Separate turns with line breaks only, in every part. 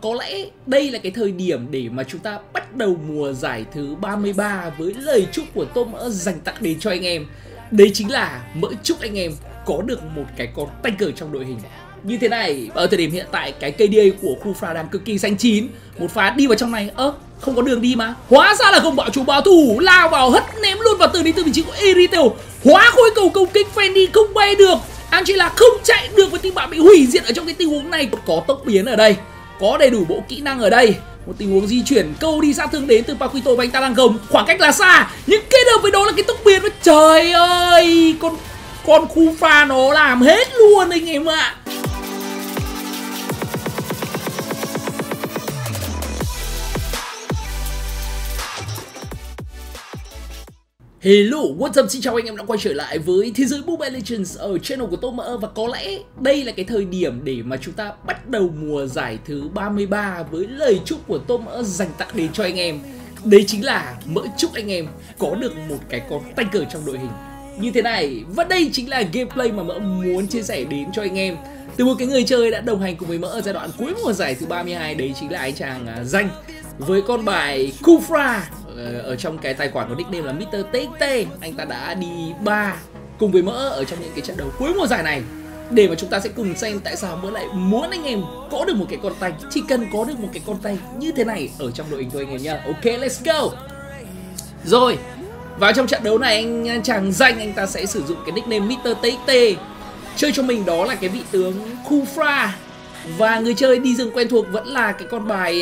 có lẽ đây là cái thời điểm để mà chúng ta bắt đầu mùa giải thứ 33 với lời chúc của Tô Mỡ dành tặng đến cho anh em. Đấy chính là Mỡ chúc anh em có được một cái con tanker trong đội hình như thế này. Và ở thời điểm hiện tại cái KDA của Khufra đang cực kỳ xanh chín. Một phát đi vào trong này, không có đường đi mà. Hóa ra là không bảo chủ bảo thủ lao vào hất ném luôn vào từ vị trí của Eritel. Hóa khối cầu công kích, Fendi không bay được, Angela không chạy được và team bạn bị hủy diệt ở trong cái tình huống này. Có tốc biến ở đây, có đầy đủ bộ kỹ năng ở đây. Một tình huống di chuyển câu đi sát thương đến từ Paquito và anh ta đang gồng, khoảng cách là xa nhưng kết hợp với đó là cái tốc biến. Trời ơi, con Khufra nó làm hết luôn anh em ạ. Hello, what's up, xin chào anh em đã quay trở lại với thế giới Mobile Legends ở channel của Tô Mỡ. Và có lẽ đây là cái thời điểm để mà chúng ta bắt đầu mùa giải thứ 33 với lời chúc của Tô Mỡ dành tặng đến cho anh em. Đấy chính là Mỡ chúc anh em có được một cái con tanker trong đội hình như thế này. Và đây chính là gameplay mà Mỡ muốn chia sẻ đến cho anh em từ một cái người chơi đã đồng hành cùng với Mỡ ở giai đoạn cuối mùa giải thứ 32. Đấy chính là anh chàng Danh với con bài Khufra. Ở trong cái tài khoản có nickname là Mr. TXT. Anh ta đã đi 3 cùng với Mỡ ở trong những cái trận đấu cuối mùa giải này, để mà chúng ta sẽ cùng xem tại sao Mỡ lại muốn anh em có được một cái con tay. Chỉ cần có được một cái con tay như thế này ở trong đội hình thôi anh em nhá. Ok, let's go. Rồi, vào trong trận đấu này anh chàng Danh anh ta sẽ sử dụng cái nickname Mr. TXT. Chơi cho mình đó là cái vị tướng Khufra. Và người chơi đi rừng quen thuộc vẫn là cái con bài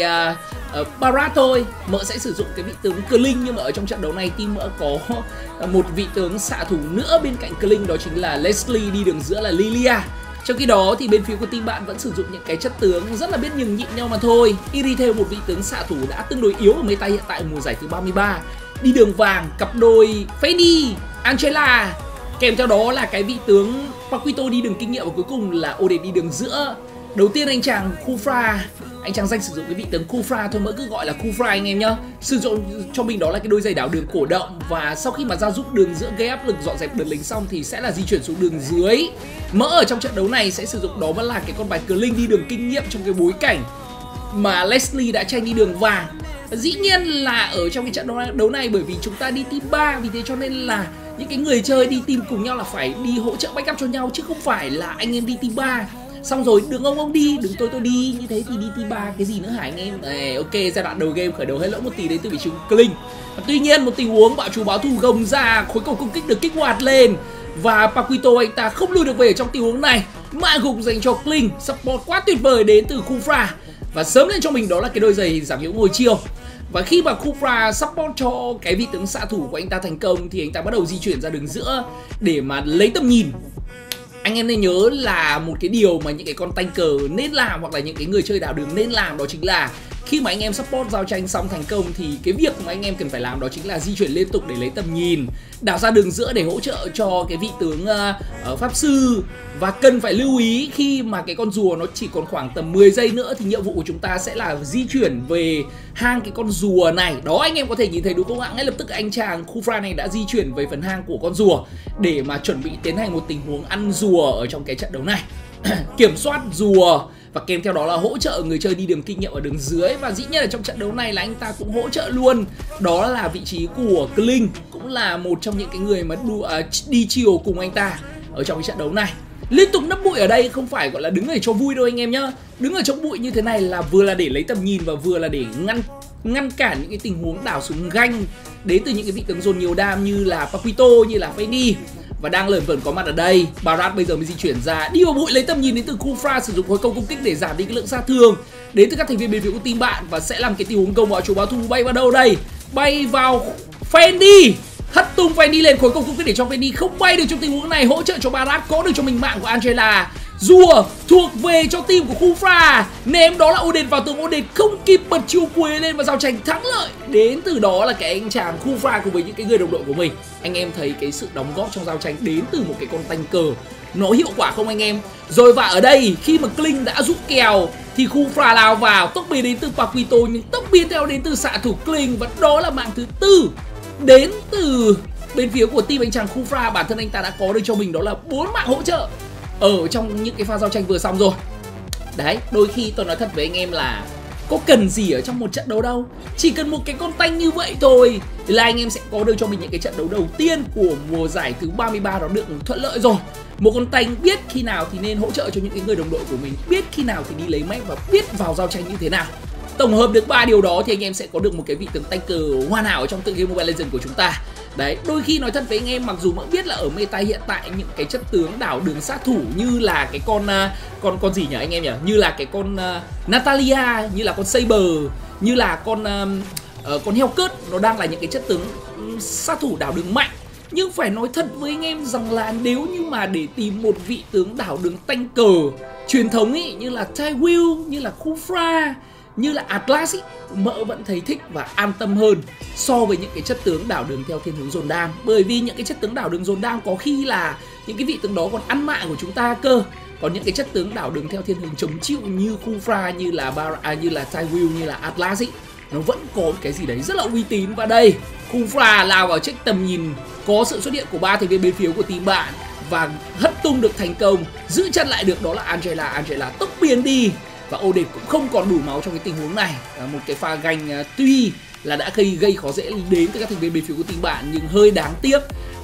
Barat thôi. Mỡ sẽ sử dụng cái vị tướng Kling, nhưng mà ở trong trận đấu này team Mỡ có một vị tướng xạ thủ nữa bên cạnh Kling, đó chính là Leslie, đi đường giữa là Lilia. Trong khi đó thì bên phía của team bạn vẫn sử dụng những cái chất tướng rất là biết nhường nhịn nhau mà thôi. Irithel, một vị tướng xạ thủ đã tương đối yếu ở meta hiện tại mùa giải thứ 33. Đi đường vàng, cặp đôi Fendi, Angela. Kèm theo đó là cái vị tướng Paquito đi đường kinh nghiệm, và cuối cùng là Odin đi đường giữa. Đầu tiên anh chàng Khufra, anh chàng Danh sử dụng cái vị tướng Khufra thôi, Mỡ cứ gọi là Khufra anh em nhá. Sử dụng cho mình đó là cái đôi giày đảo đường cổ động, và sau khi mà ra giúp đường giữa gây áp lực dọn dẹp đợt lính xong thì sẽ là di chuyển xuống đường dưới. Mỡ ở trong trận đấu này sẽ sử dụng đó vẫn là cái con bài Kling đi đường kinh nghiệm trong cái bối cảnh mà Leslie đã tranh đi đường vàng. Dĩ nhiên là ở trong cái trận đấu này bởi vì chúng ta đi team 3, vì thế cho nên là những cái người chơi đi team cùng nhau là phải đi hỗ trợ backup cho nhau, chứ không phải là anh em đi team 3 xong rồi đường ông đi, đường tôi đi, như thế thì đi team 3 cái gì nữa hả anh em? Ok, giai đoạn đầu game khởi đầu hơi lỗ một tí đến từ vị trí Kling. Tuy nhiên một tình huống bạo chủ báo thù gồng ra, khối cầu công kích được kích hoạt lên và Paquito anh ta không lùi được về trong tình huống này. Mạ gục dành cho Kling, support quá tuyệt vời đến từ Khufra và sớm lên cho mình đó là cái đôi giày giảm hiệu ngồi chiều. Và khi mà Khufra support cho cái vị tướng xạ thủ của anh ta thành công thì anh ta bắt đầu di chuyển ra đường giữa để mà lấy tầm nhìn. Anh em nên nhớ là một cái điều mà những cái con tanker nên làm, hoặc là những cái người chơi đảo đường nên làm, đó chính là khi mà anh em support giao tranh xong thành công thì cái việc mà anh em cần phải làm đó chính là di chuyển liên tục để lấy tầm nhìn, đảo ra đường giữa để hỗ trợ cho cái vị tướng pháp sư. Và cần phải lưu ý khi mà cái con rùa nó chỉ còn khoảng tầm 10 giây nữa thì nhiệm vụ của chúng ta sẽ là di chuyển về hang cái con rùa này. Đó, anh em có thể nhìn thấy đúng không ạ? Ngay lập tức anh chàng Khufra này đã di chuyển về phần hang của con rùa để mà chuẩn bị tiến hành một tình huống ăn rùa ở trong cái trận đấu này. Kiểm soát rùa và kèm theo đó là hỗ trợ người chơi đi đường kinh nghiệm ở đường dưới. Và dĩ nhiên là trong trận đấu này là anh ta cũng hỗ trợ luôn, đó là vị trí của Kling, cũng là một trong những cái người mà đi chiều cùng anh ta ở trong cái trận đấu này. Liên tục nấp bụi ở đây không phải gọi là đứng để cho vui đâu anh em nhá. Đứng ở trong bụi như thế này là vừa là để lấy tầm nhìn và vừa là để ngăn cản những cái tình huống đảo súng ganh đến từ những cái vị tướng dồn nhiều đam như là Paquito, như là Fendi. Và đang lởn vởn có mặt ở đây. Barat bây giờ mới di chuyển ra, đi vào bụi lấy tầm nhìn đến từ Khufra, sử dụng khối công kích để giảm đi cái lượng sát thương đến từ các thành viên bên phía của team bạn, và sẽ làm cái tình huống gồng vào chủ báo thù. Bay vào đâu đây? Bay vào Fendi, hất tung Fendi lên, khối công kích để cho Fendi không bay được trong tình huống này, hỗ trợ cho Barat có được cho mình mạng của Angela. Rùa thuộc về cho team của Khufra, ném đó là Odin vào tường. Odin không kịp bật chiêu cuối lên và giao tranh thắng lợi đến từ đó là cái anh chàng Khufra cùng với những cái người đồng đội của mình. Anh em thấy cái sự đóng góp trong giao tranh đến từ một cái con tanker nó hiệu quả không anh em? Rồi, và ở đây khi mà Kling đã rút kèo thì Khufra lao vào, tốc biến đến từ Paquito nhưng tốc biến theo đến từ xạ thủ Kling, và đó là mạng thứ tư đến từ bên phía của team anh chàng Khufra. Bản thân anh ta đã có được cho mình đó là 4 mạng hỗ trợ ở trong những cái pha giao tranh vừa xong rồi. Đấy, đôi khi tôi nói thật với anh em là có cần gì ở trong một trận đấu đâu. Chỉ cần một cái con tanh như vậy thôi là anh em sẽ có được cho mình những cái trận đấu đầu tiên của mùa giải thứ 33 đó được thuận lợi rồi. Một con tanh biết khi nào thì nên hỗ trợ cho những cái người đồng đội của mình, biết khi nào thì đi lấy map và biết vào giao tranh như thế nào. Tổng hợp được 3 điều đó thì anh em sẽ có được một cái vị tướng tanker hoàn hảo ở trong tựa game Mobile Legends của chúng ta. Đấy, đôi khi nói thật với anh em, mặc dù vẫn biết là ở meta hiện tại những cái chất tướng đảo đường sát thủ như là cái con gì nhỉ anh em nhỉ? Như là cái con Natalia, như là con Saber, như là con Hellcat, nó đang là những cái chất tướng sát thủ đảo đường mạnh. Nhưng phải nói thật với anh em rằng là nếu như mà để tìm một vị tướng đảo đường tanker truyền thống ý, như là Tywin, như là Khufra, như là Atlas ý, mỡ vẫn thấy thích và an tâm hơn so với những cái chất tướng đảo đường theo thiên hướng dồn đam. Bởi vì những cái chất tướng đảo đường dồn đam có khi là những cái vị tướng đó còn ăn mạng của chúng ta cơ. Còn những cái chất tướng đảo đường theo thiên hướng chống chịu như Khufra, như là Tywin, như là Atlas ý, nó vẫn có cái gì đấy rất là uy tín. Và đây, Khufra lao vào check tầm nhìn, có sự xuất hiện của 3 thành viên bên phía của team bạn và hất tung được thành công, giữ chân lại được đó là Angela tốc biến đi. Và Odin cũng không còn đủ máu trong cái tình huống này. Một cái pha ganh tuy là đã gây khó dễ đến từ các thành viên bên phía của team bạn, nhưng hơi đáng tiếc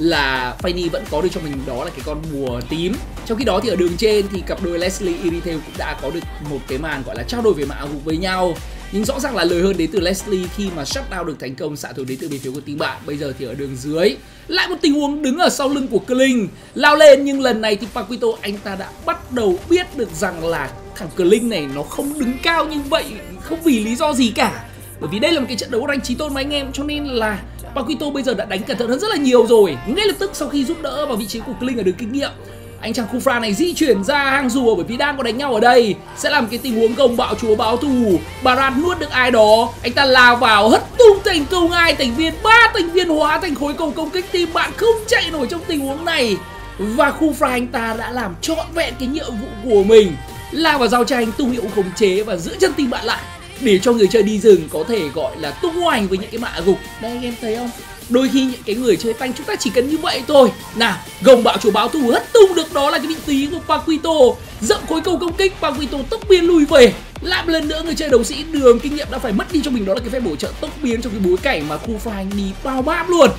là Fanny vẫn có được cho mình đó là cái con bùa tím. Trong khi đó thì ở đường trên thì cặp đôi Leslie Irithel cũng đã có được một cái màn gọi là trao đổi về mã gục với nhau. Nhưng rõ ràng là lời hơn đến từ Leslie khi mà shutdown được thành công xạ thủ đến từ bên phía của team bạn. Bây giờ thì ở đường dưới lại một tình huống đứng ở sau lưng của Kling lao lên, nhưng lần này thì Paquito anh ta đã bắt đầu biết được rằng là thằng Kling này nó không đứng cao như vậy không vì lý do gì cả. Bởi vì đây là một cái trận đấu rank chí tôn mà anh em, cho nên là Paquito bây giờ đã đánh cẩn thận hơn rất là nhiều rồi. Ngay lập tức sau khi giúp đỡ vào vị trí của Kling ở đường kinh nghiệm, anh chàng Khufra này di chuyển ra hang rùa, bởi vì đang có đánh nhau ở đây sẽ làm cái tình huống gồng bạo chúa báo thù. Barat nuốt được ai đó, anh ta lao vào hất tung thành công 2 thành viên, 3 thành viên hóa thành khối cầu công kích, team bạn không chạy nổi trong tình huống này. Và Khufra anh ta đã làm trọn vẹn cái nhiệm vụ của mình, lao vào giao tranh, tung hiệu khống chế và giữ chân team bạn lại để cho người chơi đi rừng có thể gọi là tung hoành với những cái mạ gục. Đây anh em thấy không? Đôi khi những cái người chơi tanh chúng ta chỉ cần như vậy thôi. Nào, gồng bạo chủ báo thù hất tung được đó là cái vị trí của Paquito, dậm khối cầu công kích, Paquito tốc biến lùi về. Lại một lần nữa người chơi đấu sĩ đường kinh nghiệm đã phải mất đi cho mình đó là cái phép bổ trợ tốc biến trong cái bối cảnh mà Khufra anh đi bao bám luôn.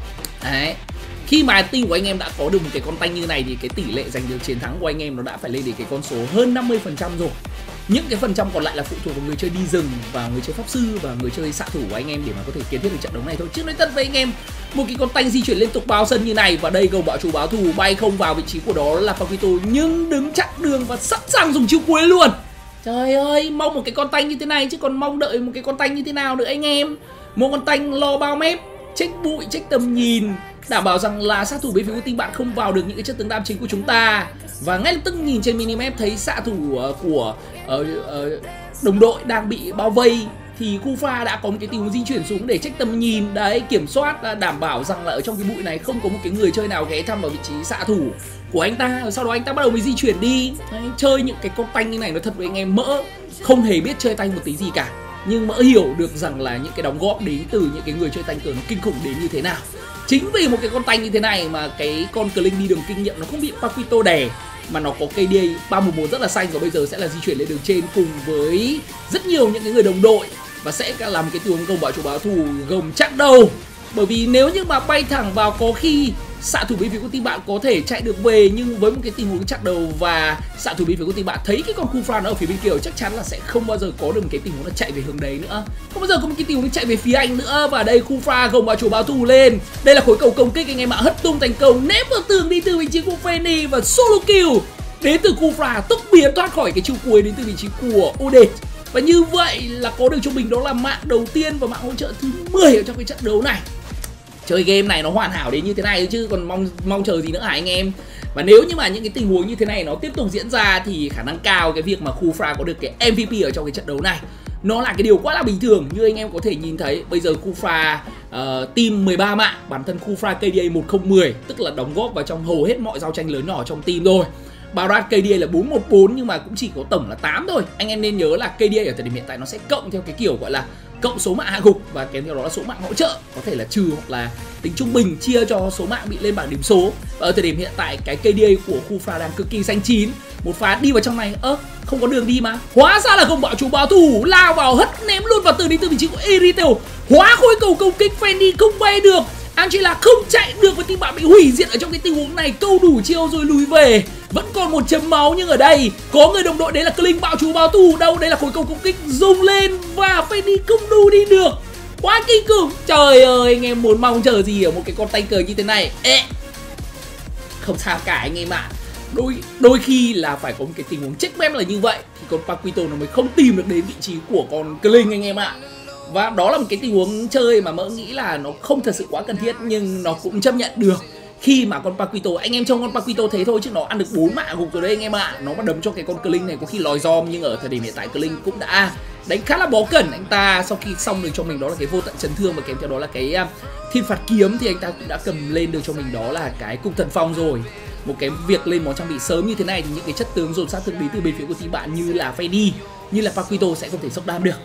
Đấy, khi mà team của anh em đã có được một cái con tanh như này thì cái tỷ lệ giành được chiến thắng của anh em nó đã phải lên đến cái con số hơn 50% rồi. Những cái phần trăm còn lại là phụ thuộc vào người chơi đi rừng và người chơi pháp sư và người chơi xạ thủ của anh em để mà có thể kiến thiết được trận đấu này thôi. Chứ nói thật với anh em, một cái con tanh di chuyển liên tục bao sân như này, và đây gồng bạo chủ báo thù bay không vào vị trí của đó là Paquito, nhưng đứng chặn đường và sẵn sàng dùng chiêu cuối luôn. Trời ơi, mong một cái con tanh như thế này chứ còn mong đợi một cái con tanh như thế nào nữa anh em. Một con tanh lo bao mép, check bụi, check tầm nhìn, đảm bảo rằng là sát thủ bên phía của team bạn không vào được những cái chất tướng đam chính của chúng ta. Và ngay lập tức nhìn trên minimap thấy xạ thủ của đồng đội đang bị bao vây thì Khufra đã có một cái tình huống di chuyển xuống để check tầm nhìn đấy, kiểm soát đảm bảo rằng là ở trong cái bụi này không có một cái người chơi nào ghé thăm vào vị trí xạ thủ của anh ta. Sau đó anh ta bắt đầu mới di chuyển đi đấy, chơi những cái con tanh như này nó thật với anh em, mỡ không hề biết chơi tanh một tí gì cả, nhưng mỡ hiểu được rằng là những cái đóng góp đến từ những cái người chơi tanh cờ nó kinh khủng đến như thế nào. Chính vì một cái con tanh như thế này mà cái con Kling đi đường kinh nghiệm nó không bị Paquito đè, mà nó có KDA 311 rất là xanh, và bây giờ sẽ là di chuyển lên đường trên cùng với rất nhiều những cái người đồng đội và sẽ làm cái tình huống gồng bạo chủ báo thù gồng chặn đầu. Bởi vì nếu như mà bay thẳng vào có khi xạ thủ bên phía của team bạn có thể chạy được về, nhưng với một cái tình huống chặn đầu và xạ thủ bên phía của team bạn thấy cái con Khufra nó ở phía bên kia chắc chắn là sẽ không bao giờ có được một cái tình huống là chạy về hướng đấy nữa, không bao giờ có một cái tình huống chạy về phía anh nữa. Và đây Khufra gồng bạo chủ báo thù lên, đây là khối cầu công kích anh em ạ, hất tung thành công, ném vào tường đi từ vị trí của Fanny và solo kill đến từ Khufra, tốc biến thoát khỏi cái chiêu cuối đến từ vị trí của Odin. Và như vậy là có được cho mình đó là mạng đầu tiên và mạng hỗ trợ thứ 10 ở trong cái trận đấu này. Chơi game này nó hoàn hảo đến như thế này chứ còn mong chờ gì nữa hả anh em. Và nếu như mà những cái tình huống như thế này nó tiếp tục diễn ra thì khả năng cao cái việc mà Khufra có được cái MVP ở trong cái trận đấu này nó là cái điều quá là bình thường. Như anh em có thể nhìn thấy bây giờ Khufra team 13 mạng, bản thân Khufra KDA 1010, tức là đóng góp vào trong hầu hết mọi giao tranh lớn nhỏ trong team rồi. Barat KDA là 414 nhưng mà cũng chỉ có tổng là 8 thôi. Anh em nên nhớ là KDA ở thời điểm hiện tại nó sẽ cộng theo cái kiểu gọi là cộng số mạng hạ gục và kèm theo đó là số mạng hỗ trợ, có thể là trừ hoặc là tính trung bình chia cho số mạng bị lên bảng điểm số. Và ở thời điểm hiện tại cái KDA của Khufra đang cực kỳ xanh chín, Một pha đi vào trong này, không có đường đi mà. Hóa ra là không bảo chủ bảo thủ lao vào hất ném luôn vào đến từ vị trí của Irithel. Hóa khối cầu công kích, Fanny không bay được. Angela không chạy được và team bạn bị hủy diệt ở trong cái tình huống này. Câu đủ chiêu rồi lùi về. Vẫn còn một chấm máu nhưng ở đây có người đồng đội đấy là Kling bạo chủ bảo thủ. Đâu đây là khối cầu công kích dùng lên và Fanny không đu đi được. Quá kinh khủng. Trời ơi, anh em muốn mong chờ gì ở một cái con tanker như thế này. Không sao cả anh em ạ. Đôi khi là phải có một cái tình huống check map là như vậy thì con Paquito nó mới không tìm được đến vị trí của con Kling anh em ạ. Và đó là một cái tình huống chơi mà Mỡ nghĩ là nó không thật sự quá cần thiết, nhưng nó cũng chấp nhận được. Khi mà con Paquito, anh em trông con Paquito thế thôi chứ nó ăn được 4 mạng gục rồi đấy anh em ạ. Nó mà đấm cho cái con Kling này có khi lòi giom, nhưng ở thời điểm hiện tại Kling cũng đã đánh khá là bó cẩn. Anh ta sau khi xong được cho mình đó là cái vô tận chấn thương và kèm theo đó là cái thiên phạt kiếm thì anh ta cũng đã cầm lên được cho mình đó là cái cung thần phong rồi. Một cái việc lên món trang bị sớm như thế này thì những cái chất tướng dồn sát thương đến từ bên phía của team bạn như là Fanny, như là Paquito sẽ không thể sốc đam được.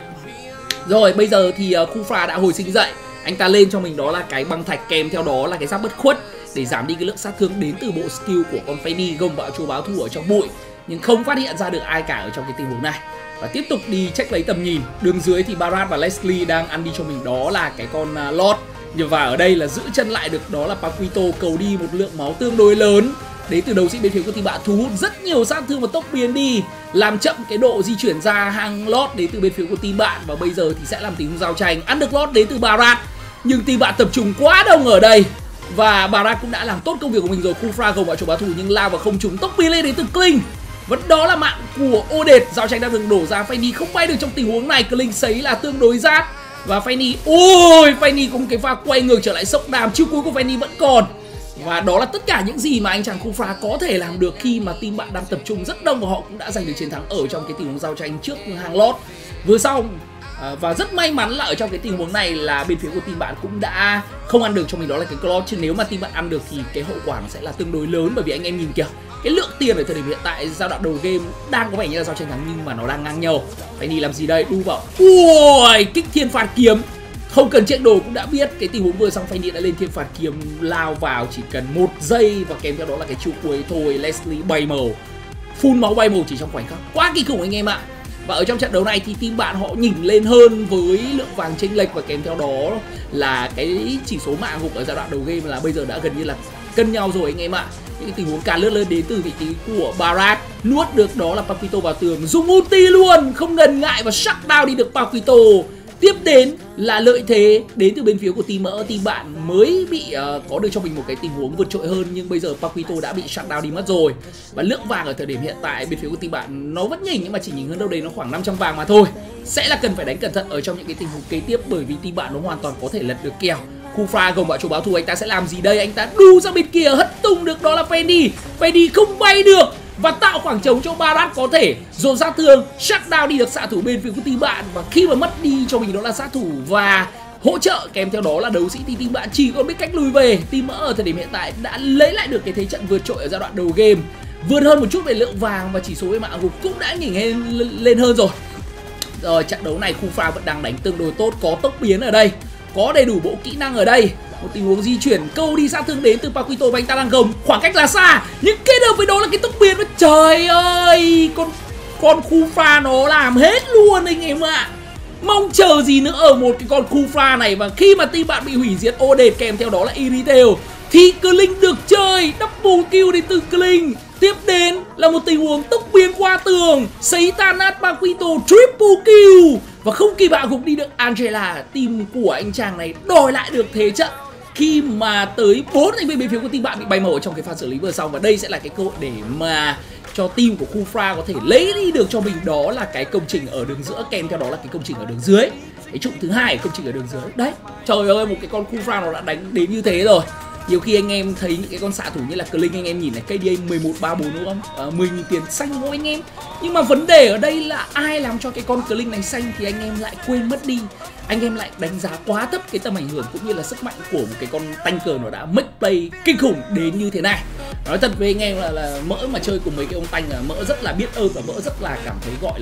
Rồi bây giờ thì Khufra đã hồi sinh dậy. Anh ta lên cho mình đó là cái băng thạch kèm theo đó là cái giáp bất khuất để giảm đi cái lượng sát thương đến từ bộ skill của con Fanny gồng bạo chúa báo thù ở trong bụi, nhưng không phát hiện ra được ai cả ở trong cái tình huống này. Và tiếp tục đi check lấy tầm nhìn. Đường dưới thì Barat và Leslie đang ăn đi cho mình đó là cái con Lord. Và ở đây là giữ chân lại được đó là Paquito, cầu đi một lượng máu tương đối lớn đến từ đấu sĩ bên phía của team bạn, thu hút rất nhiều sát thương và tốc biến đi, làm chậm cái độ di chuyển ra hàng Lord đến từ bên phía của team bạn. Và bây giờ thì sẽ làm tình huống giao tranh, ăn được Lord đến từ Barat, nhưng team bạn tập trung quá đông ở đây và Barat cũng đã làm tốt công việc của mình rồi. Khufra gồng vào chỗ báo thù nhưng lao vào không trúng, tốc biến lên đến từ Kling. Vẫn đó là mạng của Odette, giao tranh đang được đổ ra. Fanny không bay được trong tình huống này, Kling sấy là tương đối rát và Fanny, ôi Fanny có một cái pha quay ngược trở lại sốc đàm, chiêu cuối của Fanny vẫn còn. Và đó là tất cả những gì mà anh chàng Khufra có thể làm được khi mà team bạn đang tập trung rất đông và họ cũng đã giành được chiến thắng ở trong cái tình huống giao tranh trước hàng Lord vừa xong. Và rất may mắn là ở trong cái tình huống này là bên phía của team bạn cũng đã không ăn được cho mình đó là cái Claw, chứ nếu mà team bạn ăn được thì cái hậu quả nó sẽ là tương đối lớn, bởi vì anh em nhìn kìa, cái lượng tiền ở thời điểm hiện tại giai đoạn đầu game đang có vẻ như là giao tranh thắng nhưng mà nó đang ngang nhau. Phải đi làm gì đây? Đu vào, ui kích thiên phạt kiếm, không cần check đồ cũng đã biết cái tình huống vừa xong. Fanny đã lên thiên phạt kiếm lao vào chỉ cần 1 giây và kèm theo đó là cái chiêu cuối thôi. Leslie bay màu, phun máu bay màu chỉ trong khoảnh khắc, quá kinh khủng anh em ạ. Và ở trong trận đấu này thì team bạn họ nhỉnh lên hơn với lượng vàng chênh lệch và kèm theo đó là cái chỉ số mạng gục ở giai đoạn đầu game là bây giờ đã gần như là cân nhau rồi anh em ạ. Những cái tình huống càn lướt lên đến từ vị trí của Barat, nuốt được đó là Paquito vào tường, dùng ulti luôn, không ngần ngại và shut down đi được Paquito. Tiếp đến là lợi thế đến từ bên phía của team Mỡ, team bạn mới bị có được cho mình một cái tình huống vượt trội hơn, nhưng bây giờ Paquito đã bị shut down đi mất rồi. Và lượng vàng ở thời điểm hiện tại bên phía của team bạn nó vẫn nhỉnh nhưng mà chỉ nhỉnh hơn đâu đấy nó khoảng 500 vàng mà thôi. Sẽ là cần phải đánh cẩn thận ở trong những cái tình huống kế tiếp, bởi vì team bạn nó hoàn toàn có thể lật được kèo. Khufra gồng bạo chủ báo thù, anh ta sẽ làm gì đây? Anh ta đu ra bên kia hất tung được đó là Fanny. Fanny không bay được và tạo khoảng trống cho Barat có thể dồn sát thương, shut down đi được xạ thủ bên phía của team bạn. Và khi mà mất đi cho mình đó là sát thủ và hỗ trợ kèm theo đó là đấu sĩ thì team bạn chỉ còn biết cách lùi về. Team Mỡ ở thời điểm hiện tại đã lấy lại được cái thế trận vượt trội ở giai đoạn đầu game, vươn hơn một chút về lượng vàng và chỉ số về mạng gục cũng đã nhỉnh lên hơn rồi. Rồi trận đấu này Khufra vẫn đang đánh tương đối tốt, có tốc biến ở đây, có đầy đủ bộ kỹ năng ở đây. Một tình huống di chuyển câu đi sát thương đến từ Paquito và anh ta đang gồng, khoảng cách là xa nhưng kết hợp với đó là cái tốc biến. Trời ơi, con Khufra nó làm hết luôn anh em ạ. Mong chờ gì nữa ở một cái con Khufra này. Và khi mà team bạn bị hủy diệt Odette kèm theo đó là Irithel thì Kling được chơi, double kill đến từ Kling. Tiếp đến là một tình huống tốc biến qua tường, sấy tan nát Paquito, triple kill. Và không kỳ bạ gục đi được Angela. Team của anh chàng này đòi lại được thế trận khi mà tới 4 thành viên bên phía của team bạn bị bay màu ở trong cái pha xử lý vừa xong. Và đây sẽ là cái cơ hội để mà cho team của Khufra có thể lấy đi được cho mình đó là cái công trình ở đường giữa kèm theo đó là cái công trình ở đường dưới, cái trụ thứ hai công trình ở đường dưới. Đấy, trời ơi, một cái con Khufra nó đã đánh đến như thế rồi. Nhiều khi anh em thấy những cái con xạ thủ như là Kling, anh em nhìn này, KDA 1134 đúng không? 10.000 tiền xanh thôi anh em. Nhưng mà vấn đề ở đây là ai làm cho cái con Kling này xanh thì anh em lại quên mất đi. Anh em lại đánh giá quá thấp cái tầm ảnh hưởng cũng như là sức mạnh của một cái con tanker nó đã make play kinh khủng đến như thế này. Nói thật với anh em là Mỡ mà chơi cùng mấy cái ông tank là Mỡ rất là biết ơn và Mỡ rất là cảm thấy gọi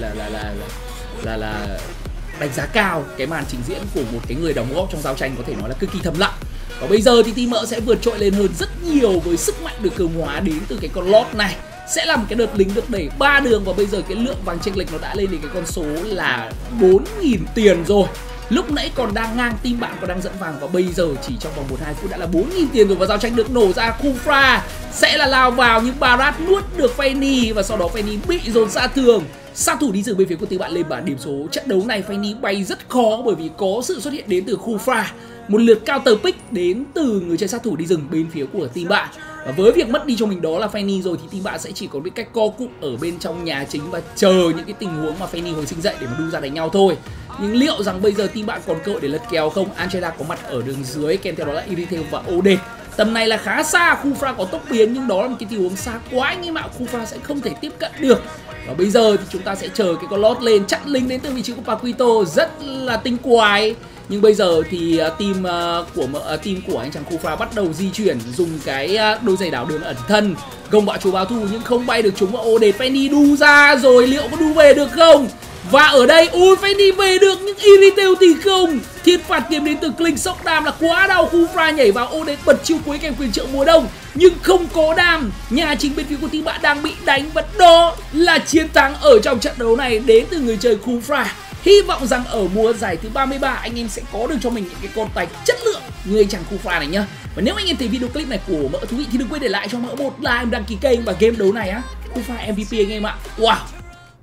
là đánh giá cao cái màn trình diễn của một cái người đóng góp trong giao tranh có thể nói là cực kỳ thầm lặng. Và bây giờ thì team Mỡ sẽ vượt trội lên hơn rất nhiều với sức mạnh được cường hóa đến từ cái con Lord này. sẽ là một cái đợt lính được đẩy 3 đường, và bây giờ cái lượng vàng chênh lệch nó đã lên đến cái con số là 4.000 tiền rồi. Lúc nãy còn đang ngang, team bạn còn đang dẫn vàng, và bây giờ chỉ trong vòng 1-2 phút đã là 4.000 tiền rồi. Và giao tranh được nổ ra, Khufra sẽ là lao vào nhưng Barat nuốt được Fanny, và sau đó Fanny bị dồn xa tường. Sát thủ đi rừng bên phía của team bạn lên bảng điểm số. Trận đấu này Fanny bay rất khó bởi vì có sự xuất hiện đến từ Khufra, một lượt counter pick đến từ người chơi sát thủ đi rừng bên phía của team bạn. Và với việc mất đi cho mình đó là Fanny rồi thì team bạn sẽ chỉ có biết cách co cụm ở bên trong nhà chính và chờ những cái tình huống mà Fanny hồi sinh dậy để mà đu ra đánh nhau thôi. Nhưng liệu rằng bây giờ team bạn còn cơ hội để lật kèo không? Angela có mặt ở đường dưới, kèm theo đó là Irithel và Odette. Tầm này là khá xa, Khufra có tốc biến nhưng đó là một cái tình huống xa quá, anh em ạ. Khufra sẽ không thể tiếp cận được. Và bây giờ thì chúng ta sẽ chờ cái con lót lên chặn lính đến từ vị trí của Paquito, rất là tinh quái. Nhưng bây giờ thì team của anh chàng Khufra bắt đầu di chuyển, dùng cái đôi giày đảo đường ẩn thân, gồng bạo chúa báo thù nhưng không bay được chúng. Và Odette, Fanny đu ra rồi, liệu có đu về được không? Và ở đây, ui, Fanny về được nhưng Irithel thì không. Thiên phạt kiếm đến từ Clint sốc đam là quá đau. Khufra nhảy vào, Odette bật chiêu cuối kèm quyền trợ mùa đông nhưng không có đam. Nhà chính bên phía của team bạn đang bị đánh, và đó là chiến thắng ở trong trận đấu này đến từ người chơi Khufra. Hy vọng rằng ở mùa giải thứ 33 anh em sẽ có được cho mình những cái con tài chất lượng như anh chàng Khufra này nhá. Và nếu anh em thấy video clip này của Mỡ thú vị thì đừng quên để lại cho Mỡ một like, đăng ký kênh. Và game đấu này á, Khufra MVP anh em ạ. Wow.